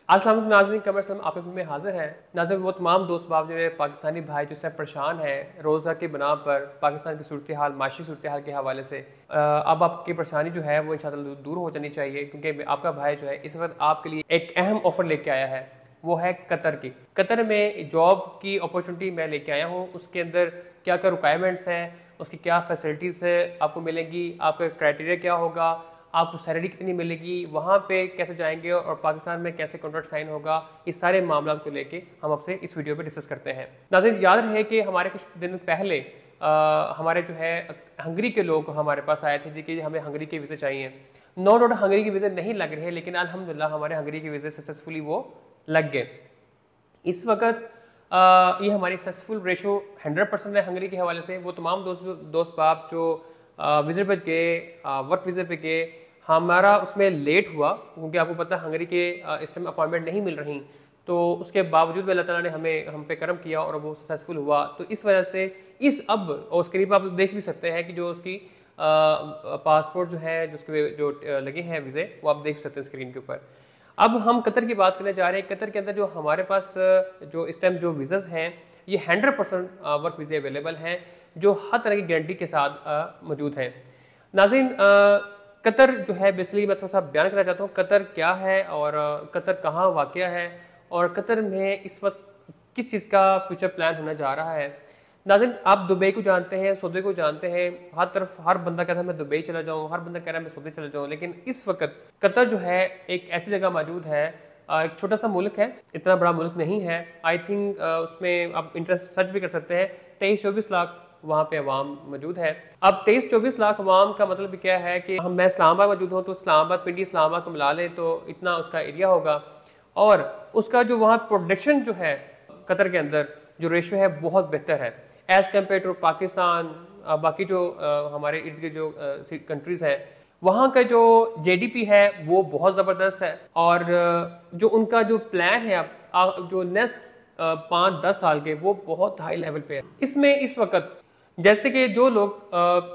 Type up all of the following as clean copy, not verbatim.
अस्सलाम वालेकुम नाज़रीन, कमर आपके में हाजिर है। नाज़रीन, वो तमाम दोस्त बाब जो पाकिस्तानी भाई जो इसमें परेशान हैं रोज़ा के बना पर पाकिस्तान की सूरत हाल, माशी सूरत हाल के हवाले से अब आपकी परेशानी जो है वो इंशाअल्लाह दूर हो जानी चाहिए, क्योंकि आपका भाई जो है इस वक्त आपके लिए एक अहम ऑफर लेके आया है। वो है कतर की। कतर में जॉब की अपॉर्चुनिटी मैं लेके आया हूँ। उसके अंदर क्या क्या रिक्वायरमेंट्स हैं, उसकी क्या फैसिलिटीज़ है आपको मिलेंगी, आपका क्राइटेरिया क्या होगा, आपको सैलरी कितनी मिलेगी, वहाँ पे कैसे जाएंगे और पाकिस्तान में कैसे कॉन्ट्रैक्ट साइन होगा, इस सारे मामला को लेके हम आपसे इस वीडियो पे डिस्कस करते हैं। नाज़रीन, याद रहे कि हमारे कुछ दिन पहले हमारे जो है हंगरी के लोग हमारे पास आए थे जी कि हमें हंगरी के वीज़े चाहिए। नो डाउट हंगरी के वीज़े नहीं लग रहे, लेकिन अल्हम्दुलिल्लाह हमारे हंगरी के वीज़े सक्सेसफुली वो लग गए। इस वक्त ये हमारी सक्सेसफुल रेशो 100% है हंगरी के हवाले से। वो तमाम दोस्त बाप जो विजिट पे गए, वर्क वीज़े पे गए, हमारा उसमें लेट हुआ क्योंकि आपको पता है हंगरी के इस टाइम अपॉइंटमेंट नहीं मिल रही, तो उसके बावजूद अल्लाह ताला ने हम पे करम किया और वो सक्सेसफुल हुआ। तो इस वजह से अब और उसके लिए आप देख भी सकते हैं कि जो उसकी पासपोर्ट जो है जो उसके जो लगे हैं वीज़े, वो आप देख सकते हैं स्क्रीन के ऊपर। अब हम कतर की बात करने जा रहे हैं। कतर के अंदर जो हमारे पास जो इस टाइम जो वीज़ाज हैं ये 100% वर्क वीज़े अवेलेबल हैं जो हर तरह की गारंटी के साथ मौजूद हैं। नाज़रीन, कतर जो है बेसिकली मैं थोड़ा सा बयान करना चाहता हूँ कतर क्या है और कतर कहाँ वाक़या है और कतर में इस वक्त किस चीज़ का फ्यूचर प्लान होने जा रहा है। नाज़रीन, आप दुबई को जानते हैं, सऊदी को जानते हैं, हर तरफ हर बंदा कहता है मैं दुबई चला जाऊँ, हर बंदा कह रहा है मैं सऊदी चला जाऊँ, लेकिन इस वक्त कतर जो है एक ऐसी जगह मौजूद है, एक छोटा सा मुल्क है, इतना बड़ा मुल्क नहीं है। आई थिंक उसमें आप इंटरेस्ट सर्च भी कर सकते हैं। 23-24 लाख वहाँ पे अवाम मौजूद है। अब 23-24 लाख अवाम का मतलब क्या है कि मैं इस्लामाबाद मौजूद हूँ, तो इस्लामाबाद पिंडी इस्लामाबाद को मिला लें तो इतना उसका एरिया होगा और उसका जो वहाँ प्रोडक्शन जो है कतर के अंदर जो रेशो है बहुत बेहतर है एज़ कम्पेयर टू पाकिस्तान, बाकी जो हमारे इर्द गिर्द जो कंट्रीज़ हैं। वहाँ का जो जीडीपी है वो बहुत ज़बरदस्त है और जो उनका जो प्लान है अब जो नेक्स्ट 5-10 साल के वो बहुत हाई लेवल पे है। इसमें इस वक्त जैसे कि जो लोग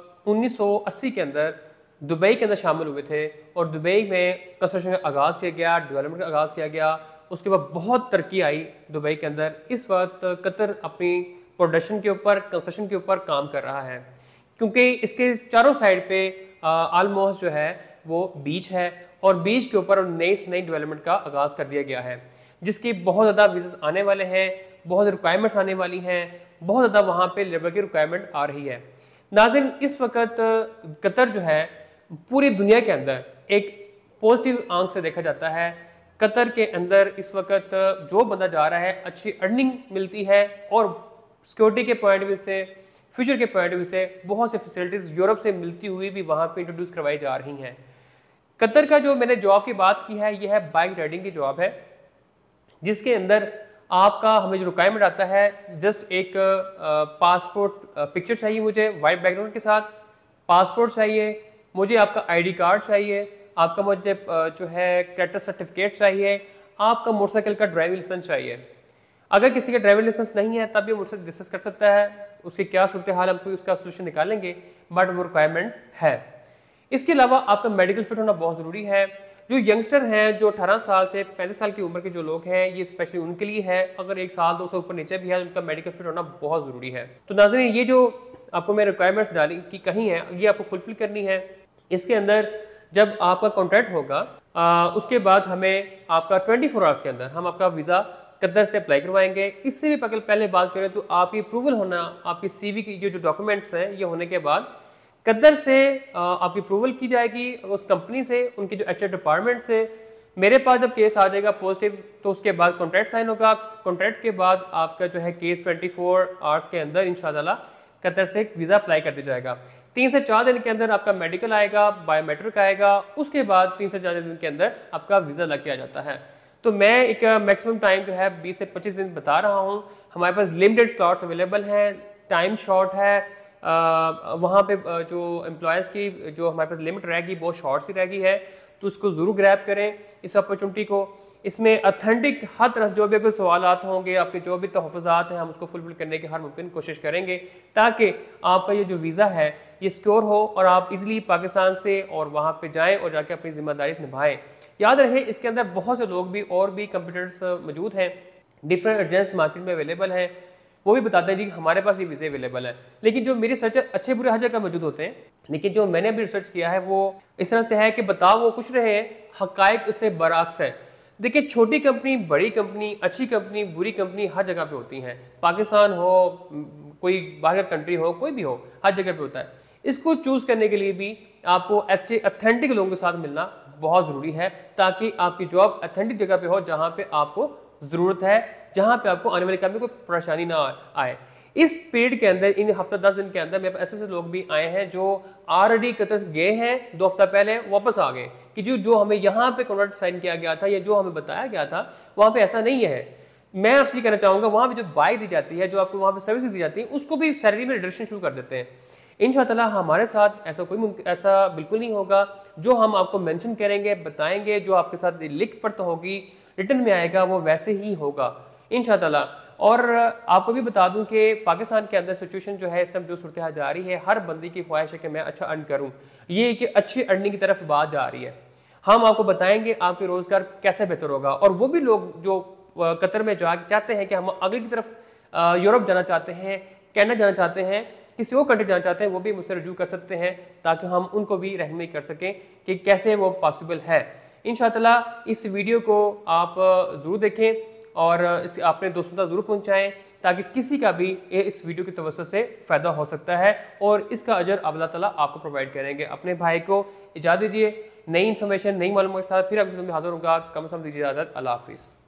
1980 के अंदर दुबई के अंदर शामिल हुए थे और दुबई में कंस्ट्रक्शन का आगाज़ किया गया, डेवलपमेंट का आगाज़ किया गया, उसके बाद बहुत तरक्की आई दुबई के अंदर। इस वक्त कतर अपनी प्रोडक्शन के ऊपर, कंस्ट्रक्शन के ऊपर काम कर रहा है क्योंकि इसके चारों साइड पे ऑलमोस्ट जो है वो बीच है और बीच के ऊपर नई डेवलपमेंट का आगाज़ कर दिया गया है जिसकी बहुत ज़्यादा विजिट आने वाले हैं, बहुत रिक्वायरमेंट्स आने वाली हैं, बहुत ज़्यादा वहाँ पे लेबर की रिक्वायरमेंट आ रही है। नाज़रीन, इस वक्त कतर जो है पूरी दुनिया के अंदर एक पॉजिटिव आंख से देखा जाता है। कतर के अंदर इस वक्त जो बंदा जा रहा है अच्छी अर्निंग मिलती है और सिक्योरिटी के पॉइंट ऑफ व्यू से, फ्यूचर के पॉइंट ऑफ व्यू से बहुत सी फैसिलिटीज यूरोप से मिलती हुई भी वहाँ पे इंट्रोड्यूस करवाई जा रही हैं। कतर का जो मैंने जॉब की बात की है यह है बाइक राइडिंग की जॉब है, जिसके अंदर आपका हमें जो रिक्वायरमेंट आता है जस्ट एक पासपोर्ट पिक्चर चाहिए, मुझे वाइट बैकग्राउंड के साथ पासपोर्ट चाहिए, मुझे आपका आईडी कार्ड चाहिए, आपका मुझे जो है कैरेक्टर सर्टिफिकेट चाहिए, आपका मोटरसाइकिल का ड्राइविंग लाइसेंस चाहिए। अगर किसी का ड्राइविंग लाइसेंस नहीं है तब भी मुझसे डिस्कस कर सकता है, उसकी क्या सूरत हाल हम कोई उसका सोल्यूशन निकालेंगे, बट वो रिक्वायरमेंट है। इसके अलावा आपका मेडिकल फिट होना बहुत ज़रूरी है। जो यंगस्टर हैं, जो 18 साल से 35 साल की उम्र के जो लोग हैं, ये स्पेशली उनके लिए है। अगर 1 साल 2 साल ऊपर नीचे भी है उनका मेडिकल फिट होना बहुत ज़रूरी है। तो नाज़रीन, ये जो आपको मैं रिक्वायरमेंट्स डाली कि कहीं है ये आपको फुलफिल करनी है। इसके अंदर जब आपका कॉन्ट्रैक्ट होगा उसके बाद हमें आपका 24 आवर्स के अंदर हम आपका वीज़ा कतर से अप्लाई करवाएंगे। इससे भी पहले बात करें तो आपकी अप्रूवल होना, आपकी सीवी की जो डॉक्यूमेंट्स हैं ये होने के बाद कतर से आपकी अप्रूवल की जाएगी उस कंपनी से, उनकी जो एचआर डिपार्टमेंट से। मेरे पास जब केस आ जाएगा पॉजिटिव तो उसके बाद कॉन्ट्रैक्ट साइन होगा। कॉन्ट्रैक्ट के बाद आपका जो है केस 24 आवर्स के अंदर इंशाल्लाह कतर से वीज़ा अप्लाई कर दिया जाएगा। 3 से 4 दिन के अंदर आपका मेडिकल आएगा, बायोमेट्रिक आएगा, उसके बाद 3 से 4 दिन के अंदर आपका वीज़ा लग के आ जाता है। तो मैं एक मैक्सिमम टाइम जो है 20 से 25 दिन बता रहा हूँ। हमारे पास लिमिटेड स्लॉट्स अवेलेबल हैं, टाइम शॉर्ट है, वहाँ पे जो एम्प्लॉयज़ की जो हमारे पास लिमिट रहेगी वो शॉर्ट सी रहेगी है, तो उसको ज़रूर ग्रैब करें इस अपॉर्चुनिटी को। इसमें ऑथेंटिक हर तरह जो भी अगर सवालात होंगे, आपके जो भी तहफ़्फ़ुज़ात हैं, हम उसको फुलफिल करने की हर मुमकिन कोशिश करेंगे ताकि आपका ये जो वीज़ा है ये सिक्योर हो और आप इजीली पाकिस्तान से और वहाँ पे जाएं और जाके अपनी जिम्मेदारी निभाएं। याद रहे इसके अंदर बहुत से लोग भी और भी कंप्यूटर्स मौजूद हैं, डिफरेंट एजेंट्स मार्केट में अवेलेबल हैं, वो भी बताते हैं जी हमारे पास ये वीज़े अवेलेबल है। लेकिन जो मेरे रिसर्चर अच्छे बुरे हर जगह मौजूद होते हैं, लेकिन जो मैंने अभी रिसर्च किया है वो इस तरह से है कि बताओ वो कुछ रहे हैं, हकायक उससे बरअक्स है। देखिए छोटी कंपनी, बड़ी कंपनी, अच्छी कंपनी, बुरी कंपनी हर जगह पे होती हैं। पाकिस्तान हो, कोई बाहर कंट्री हो, कोई भी हो, हर जगह पे होता है। इसको चूज करने के लिए भी आपको ऐसे ऑथेंटिक लोगों के साथ मिलना बहुत जरूरी है, ताकि आपकी जॉब ऑथेंटिक जगह पे हो जहां पे आपको जरूरत है, जहां पे आपको आने वाले काम में कोई परेशानी ना आए। इस पीरियड के अंदर, इन हफ्ता 10 दिन के अंदर मेरे पास ऐसे लोग भी आए हैं जो ऑलरेडी कतर गए हैं, 2 हफ्ता पहले वापस आ गए कि जो हमें यहाँ पे कॉन्ट्रैक्ट साइन किया गया था या जो हमें बताया गया था वहां पे ऐसा नहीं है। मैं आपसे कहना चाहूंगा वहां पे जो बाई दी जाती है, जो आपको वहां पे सर्विस दी जाती है, उसको भी सैलरी में रिडक्शन शुरू कर देते हैं। इंशाअल्लाह हमारे साथ ऐसा बिल्कुल नहीं होगा। जो हम आपको मेंशन करेंगे, बताएंगे, जो आपके साथ लिख पढ़ होगी, रिटर्न में आएगा, वो वैसे ही होगा इंशाअल्लाह। और आपको भी बता दूं कि पाकिस्तान के अंदर सिचुएशन जो है इस टाइम जो सूरत हाल जा रही है, हर बंदी की ख्वाहिश है कि मैं अच्छा अर्न करूं, ये कि अच्छी अर्निंग की तरफ बात जा रही है। हम आपको बताएंगे आपके रोजगार कैसे बेहतर होगा। और वो भी लोग जो कतर में चाहते हैं कि हम अगली की तरफ यूरोप जाना चाहते हैं, कनाडा जाना चाहते हैं, किसी और कंट्री जाना चाहते हैं, वो भी मुझसे रजू कर सकते हैं ताकि हम उनको भी रहनुमाई कर सकें कि कैसे वो पॉसिबल है। इंशाअल्लाह इस वीडियो को आप जरूर देखें और अपने दोस्तों तक जरूर पहुंचाएं ताकि किसी का भी इस वीडियो की तवज्जो से फायदा हो सकता है और इसका अजर अल्लाह ताला आपको प्रोवाइड करेंगे। अपने भाई को इजाजत दीजिए, नई इन्फॉर्मेशन, नई मालूमात के साथ फिर अगले वीडियो में हाजिर होगा। कम से कम दीजिए इजाजत। अल्लाह हाफिज़।